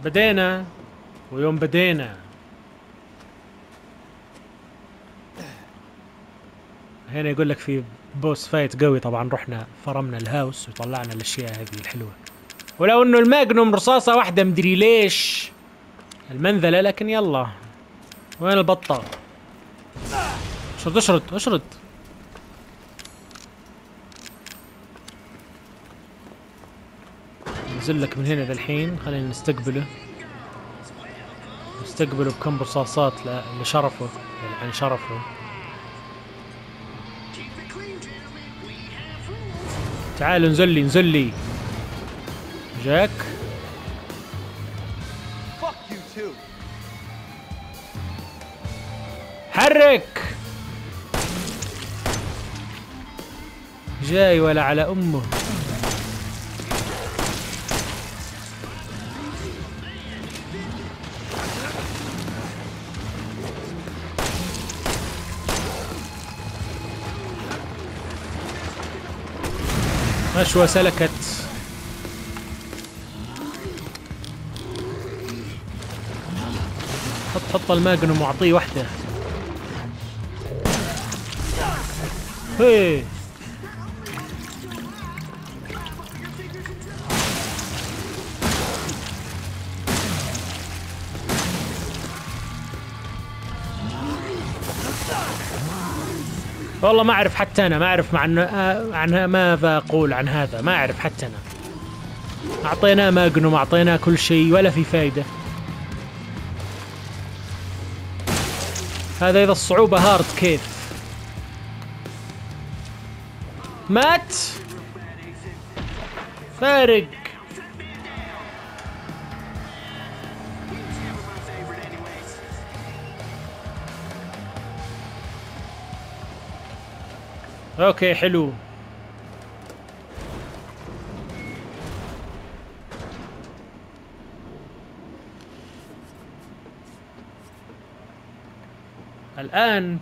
بدينا ويوم بدينا هنا يقول لك في بوس فايت قوي. طبعا رحنا فرمنا الهاوس وطلعنا الاشياء هذه الحلوه، ولو انه الماجنوم رصاصه واحده مدري ليش المنذله، لكن يلا. وين البطه؟ اشرد اشرد اشرد. نزل لك من هنا ذا الحين. خلينا نستقبله بكم رصاصات لشرفه، عن شرفه. تعال انزل لي جاك. حرك. جاي ولا على امه. مشوى سلكت. حط الماجنوم واعطيه واحدة. هي والله ما أعرف حتى أنا، ما أعرف عن ماذا أقول عن هذا. ما أعرف حتى أنا. أعطيناه ماجنوم، أعطيناه كل شيء ولا في فايدة. هذا إذا الصعوبة هارد. كيف مات؟ فارق. اوكي حلو. الآن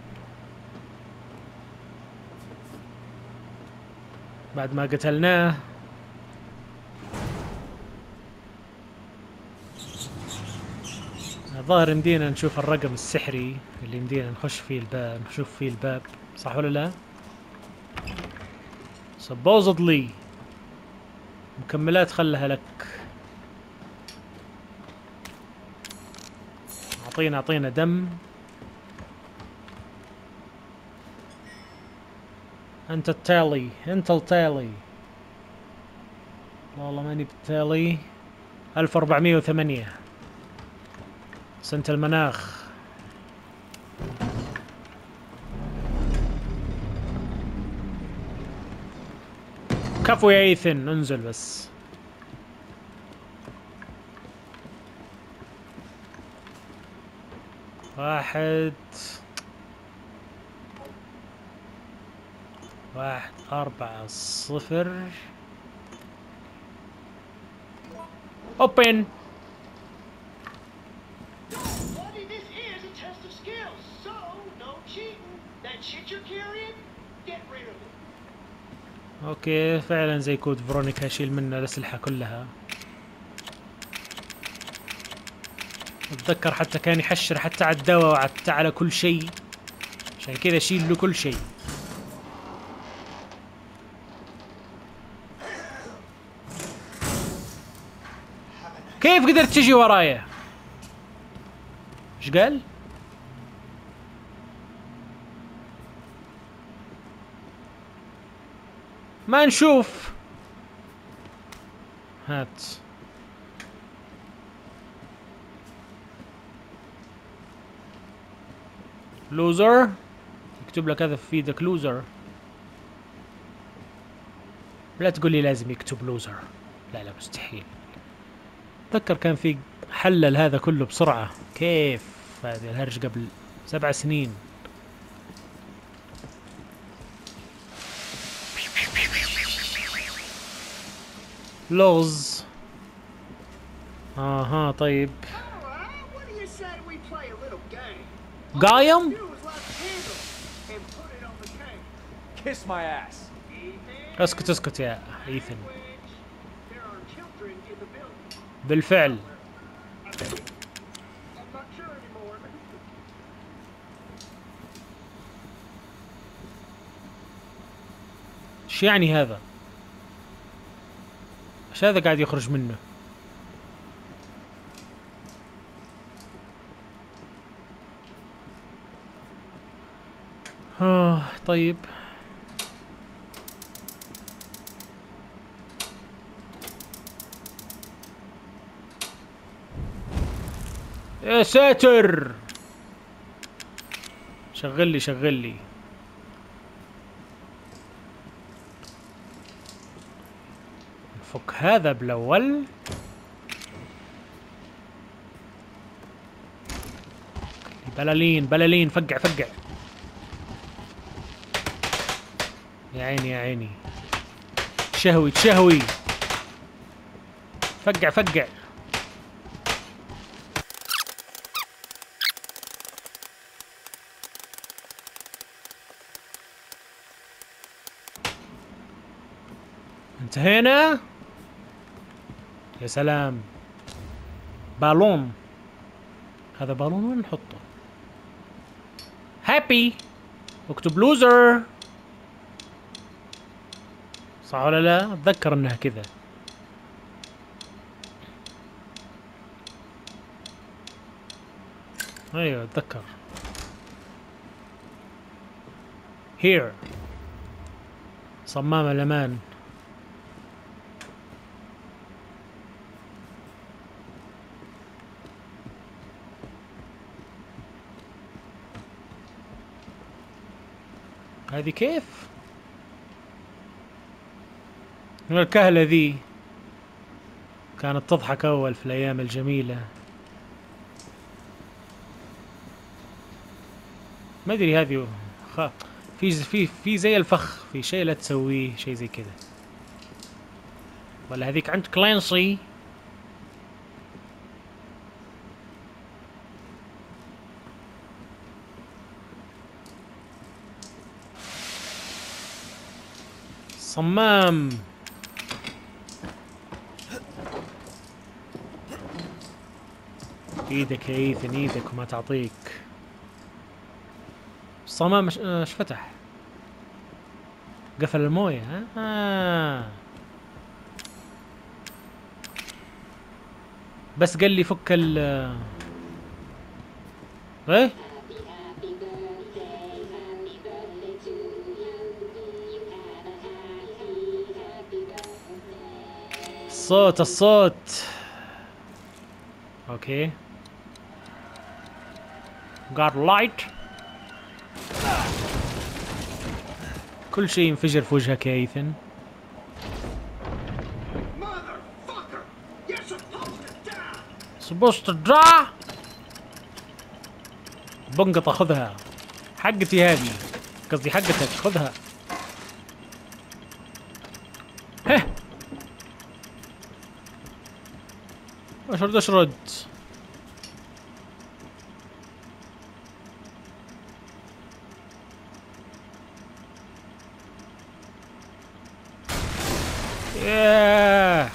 بعد ما قتلناه الظاهر يمدينا نشوف الرقم السحري اللي يمدينا نخش فيه الباب، نشوف فيه الباب، صح ولا لا؟ supposedly. مكملات خلها لك. اعطينا دم. انت التالي. والله ماني بالتالي. 1408 سنة المناخ. كفو يا ايثن، انزل بس. واحد 4-0. open. اوكي فعلا زي كود فيرونيكا، شيل منه الاسلحة كلها. اتذكر حتى كان يحشر حتى على الدواء وحتى على كل شيء، عشان كذا شيل له كل شيء. كيف قدرت تجي ورايا؟ ايش قال؟ ما نشوف. هات. لوزر. يكتب لك هذا في ايدك لوزر. لا تقول لي لازم يكتب لوزر. لا مستحيل. اتذكر كان في حلل هذا كله بسرعة. كيف هذه الهرج قبل 7 سنين. لغز. اها طيب. قايم. اسكت يا ايثن. بالفعل ايش يعني هذا؟ ايش هذا قاعد يخرج منه؟ طيب. يا ساتر، شغل لي شغل لي. نفك هذا بالاول. بلالين بلالين، فقع فقع. يا عيني يا عيني، تشهوي تشهوي. فقع فقع. انتهينا. يا سلام. بالون. هذا بالون وين نحطه؟ هابي. اكتب لوزر. صح ولا لا؟ اتذكر انها كذا. ايوه اتذكر. هير. صمام الامان. هذه كيف؟ الكهلة ذي كانت تضحك أول في الأيام الجميلة. ما أدري هذه في زي الفخ، في شيء لا تسويه، شيء زي كذا. ولا هذيك عند كلانسي. صمام. ايدك يا ايثن، ايدك وما تعطيك. الصمام ايش فتح؟ قفل المويه. بس قال لي فك ال ايه. الصوت الصوت. اوكي. got light. كل شيء ينفجر في وجهك يا ايثن. supposed to die. بنقطة خذها. حقتي هذه، قصدي حقتك، خذها. هه. اشرد اشرد. ياه.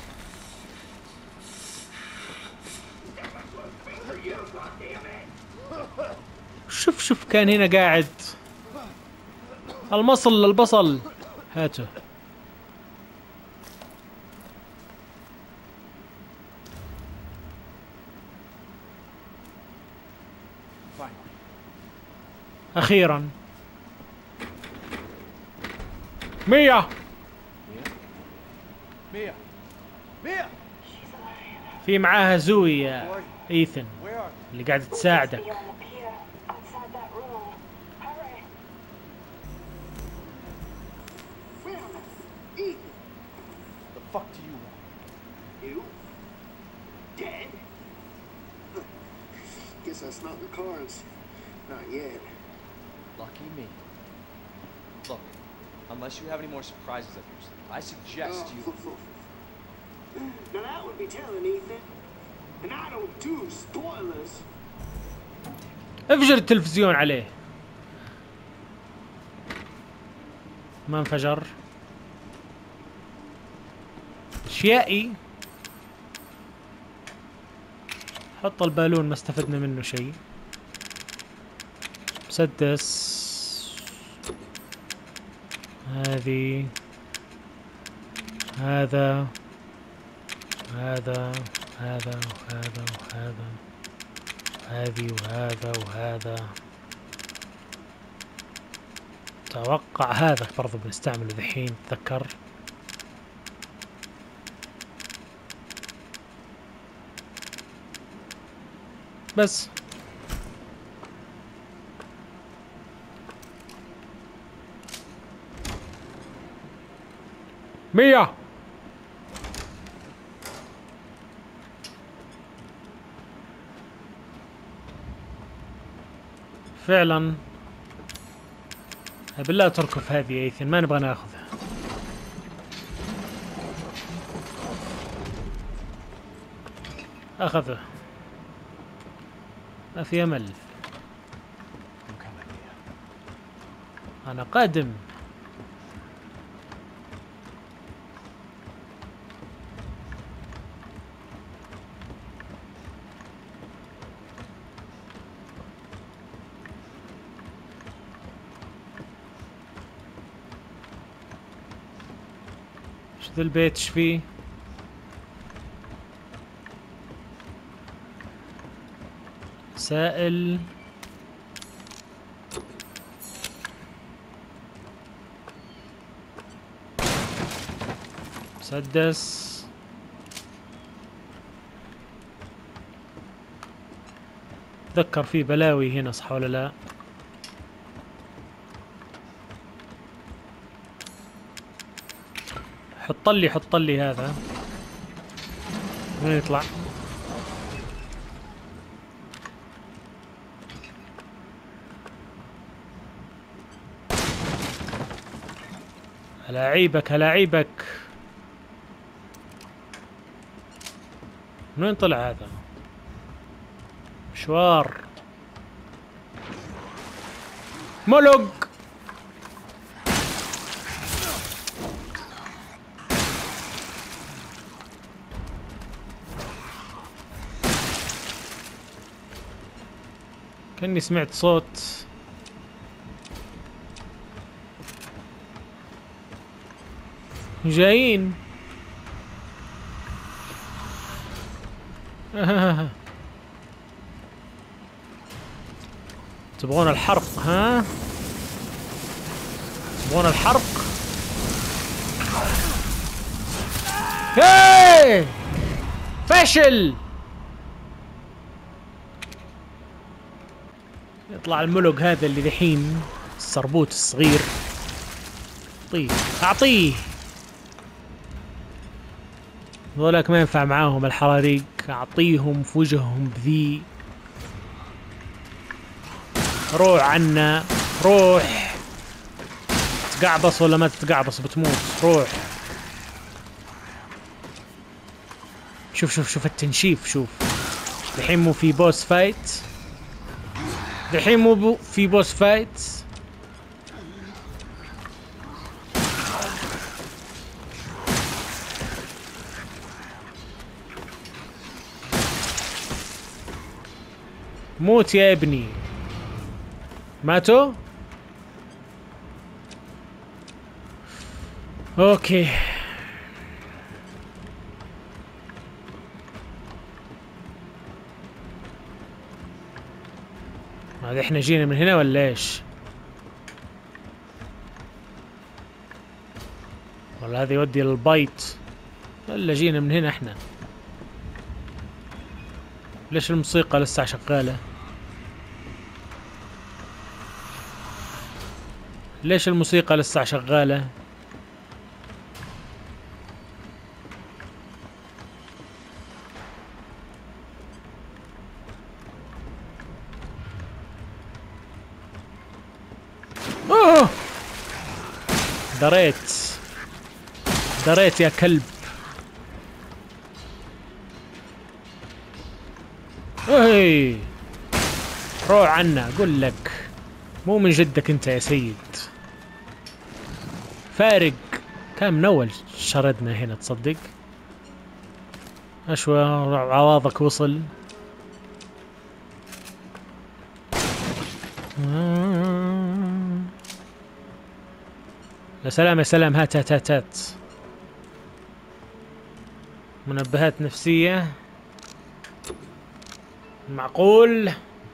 شوف شوف، كان هنا قاعد. المصل البصل هاته. أخيرا. ميا. في معاها زوي يا إيثن اللي قاعدة تساعدك. That's not the cards. Not yet. Lucky me. Look, unless you have any more surprises up your sleeve, I suggest you... Now that would be telling, Ethan. And I don't do spoilers. انفجر التلفزيون عليه. ما انفجر. اشيائي. حط البالون، ما استفدنا منه شيء. مسدس. هذه هذا هذا هذا وهذا وهذا، هذه وهذا وهذا. اتوقع هذا برضو بنستعمله ذحين، اتذكر. بس مية. فعلا بالله تركف هذه يا ايثن، ما نبغى ناخذها. اخذه، ما في امل. انا قادم. ايش ذا البيت ايش فيه؟ سائل. مسدس. تذكر في بلاوي هنا صح ولا لا؟ حط لي هذا. وين يطلع؟ هلاعيبك هلاعيبك. من وين طلع هذا؟ مشوار ملق. كأني سمعت صوت. جايين. تبغون الحرق ها؟ تبغون الحرق؟ هاي فشل. يطلع الملق هذا اللي ذحين، السربوت الصغير. اعطيه. ذولاك ما ينفع معاهم الحراريق، اعطيهم في وجههم بذي. روح عنا روح. تقعبص ولا ما تتقعبص بتموت. روح. شوف التنشيف. شوف الحين مو في بوس فايت. الحين مو في بوس فايت. موت يا ابني. ماتوا؟ اوكي. هذا احنا جينا من هنا ولا ايش؟ ولا هذا يودي للبيت؟ ولا جينا من هنا احنا؟ ليش الموسيقى لسه شغالة؟ ليش الموسيقى لسه شغالة؟ اوه دريت يا كلب. اي روح عنا اقول لك. مو من جدك انت يا سيد. فارق كان من اول شردنا هنا تصدق. اشوى عواضك وصل. يا سلام يا سلام. هات. منبهات نفسية. معقول.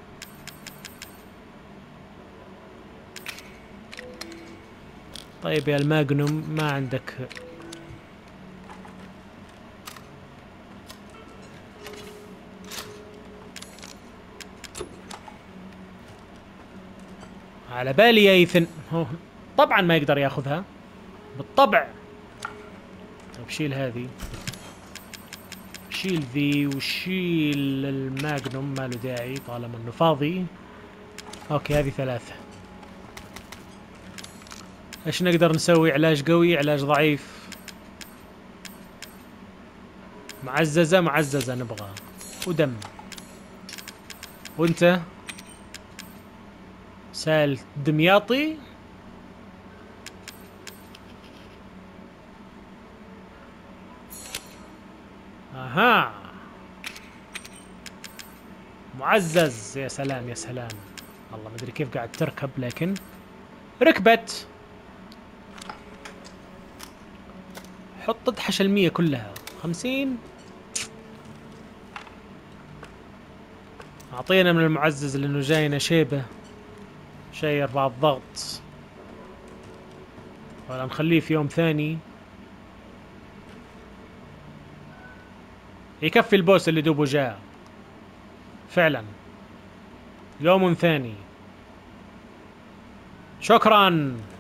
طيب يا الماجنوم ما عندك. على بالي يا ايثن. هو طبعا ما يقدر ياخذها بالطبع. طيب شيل هذه، شيل ذي وشيل الماجنوم، ما له داعي طالما انه فاضي. اوكي هذه 3. ايش نقدر نسوي؟ علاج قوي، علاج ضعيف، معززة معززة نبغى، ودم. وانت سائل دمياطي. اها معزز. يا سلام يا سلام. والله ما ادري كيف قاعد تركب لكن ركبت. حط ادحش 100 كلها. 50. اعطينا من المعزز لانه جاينا شيبه، شيء يرفع الضغط، ولا نخليه في يوم ثاني. يكفي البوس اللي دوبه جاء فعلا. يوم ثاني. شكرا.